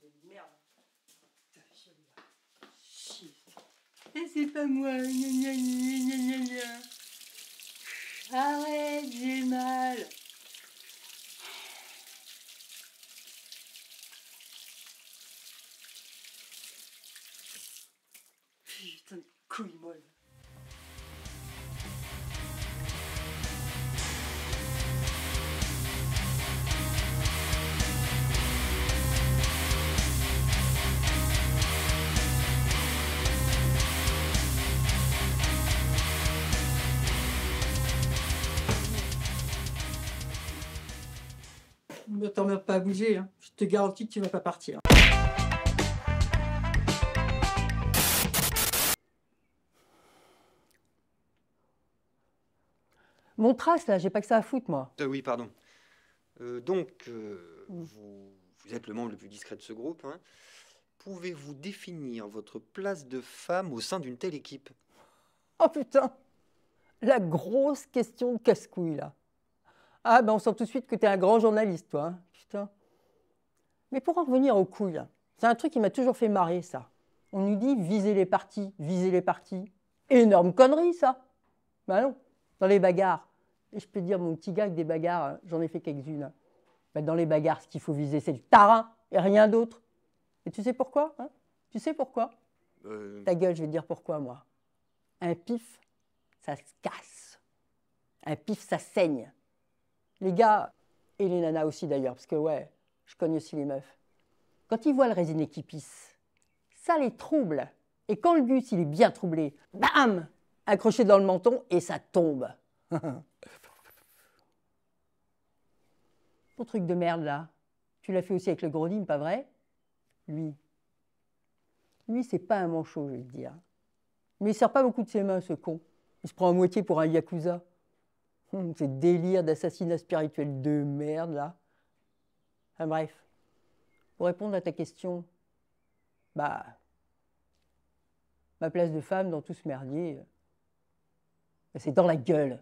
Merde. Chier. Et c'est pas moi. Gna, gna, gna, gna, gna, gna. Arrête, j'ai mal. Putain de couille molle. Ne t'emmerde pas à bouger, hein. Je te garantis que tu vas pas partir. Mon trace là, j'ai pas que ça à foutre moi. Oui, pardon. Vous êtes le membre le plus discret de ce groupe, hein. Pouvez-vous définir votre place de femme au sein d'une telle équipe? Oh putain, la grosse question de casse-couille là. Ah ben on sent tout de suite que t'es un grand journaliste toi, hein. Putain. Mais pour en revenir aux couilles, c'est un truc qui m'a toujours fait marrer ça. On nous dit viser les partis, viser les partis. Énorme connerie ça. Ben non, dans les bagarres. Et je peux te dire mon petit gars que des bagarres, j'en ai fait quelques-unes. Ben dans les bagarres, ce qu'il faut viser c'est le tarin et rien d'autre. Et tu sais pourquoi, hein? Tu sais pourquoi? Ta gueule, je vais te dire pourquoi moi. Un pif, ça se casse. Un pif, ça saigne. Les gars, et les nanas aussi d'ailleurs, parce que ouais, je connais aussi les meufs. Quand ils voient le résiné qui pisse, ça les trouble. Et quand le gus, il est bien troublé, bam, accroché dans le menton et ça tombe. Ton truc de merde là, tu l'as fait aussi avec le gros Dim, pas vrai? Lui, c'est pas un manchot, je vais te dire. Mais il sert pas beaucoup de ses mains, ce con. Il se prend à moitié pour un yakuza. Ces délires d'assassinat spirituel de merde, là. Enfin bref, pour répondre à ta question, bah, ma place de femme dans tout ce merdier, c'est dans la gueule.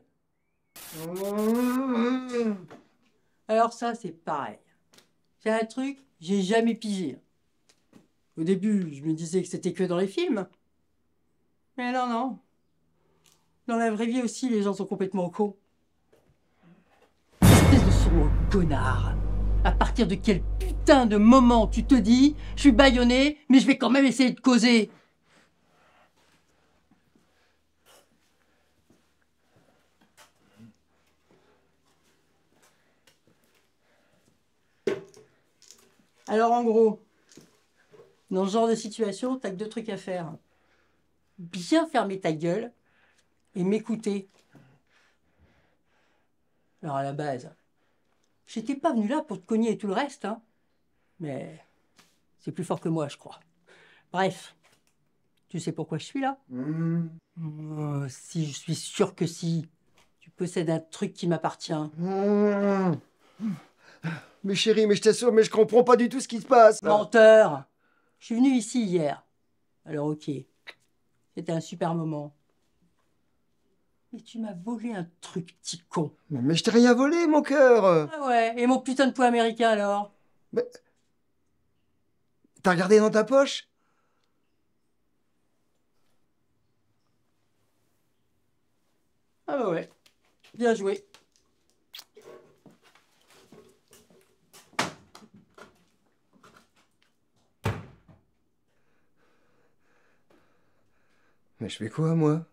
Alors ça, c'est pareil. C'est un truc, j'ai jamais pigé. Au début, je me disais que c'était que dans les films. Mais non, non. Dans la vraie vie aussi, les gens sont complètement cons. Espèce de sourd connard. À partir de quel putain de moment tu te dis « Je suis bâillonné, mais je vais quand même essayer de causer » ? Alors en gros, dans ce genre de situation, t'as que deux trucs à faire. Bien fermer ta gueule et m'écouter. Alors à la base, j'étais pas venu là pour te cogner et tout le reste, hein. Mais c'est plus fort que moi, je crois. Bref, tu sais pourquoi je suis là? Si, je suis sûr que si. Tu possèdes un truc qui m'appartient. Mais chérie, mais je t'assure, mais je comprends pas du tout ce qui se passe. Menteur! Je suis venu ici hier. Alors ok, c'était un super moment. Mais tu m'as volé un truc, petit con. Mais je t'ai rien volé, mon cœur. Ah ouais, et mon putain de poids américain alors? Mais... T'as regardé dans ta poche? Ah bah ouais, bien joué. Mais je fais quoi, moi?